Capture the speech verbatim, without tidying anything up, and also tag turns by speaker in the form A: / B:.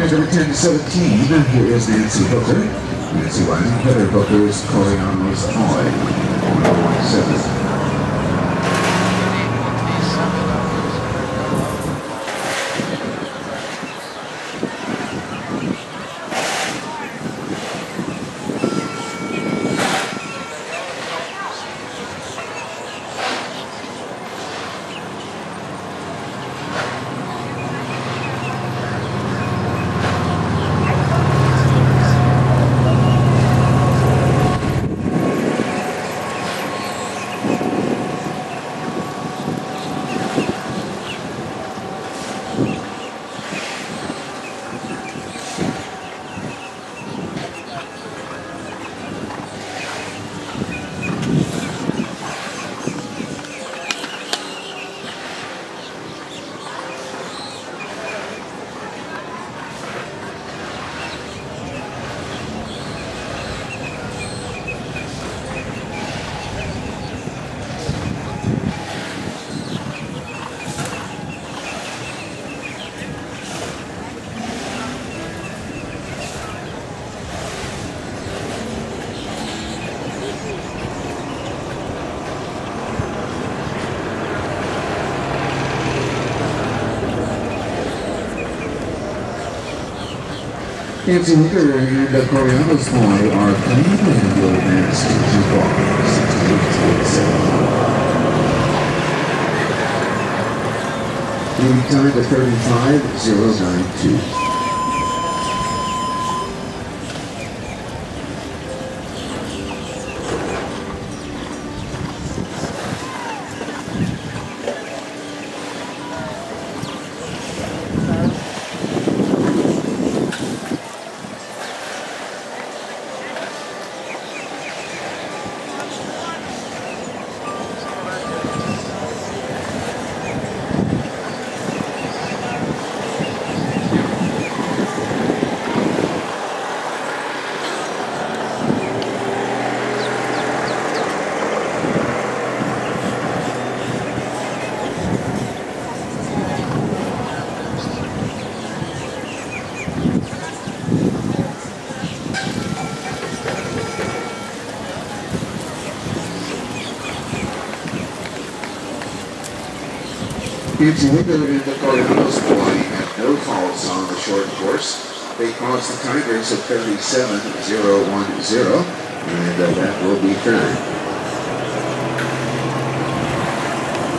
A: Riders number ten to seventeen, here is Nancy Hooker. Nancy Wyman, Heather Hooker's Coriano's Toy, one one seven. Nancy Hooker and uh, Coriano's Toy are playing and will advance to two ball, sixty-eight to seven. Leading time to thirty-five zero nine two. Nancy Hooker and the Coriano's Toy had no faults on the short course. They caused the tiebreaks at thirty-seven zero one zero, and uh, that will be third.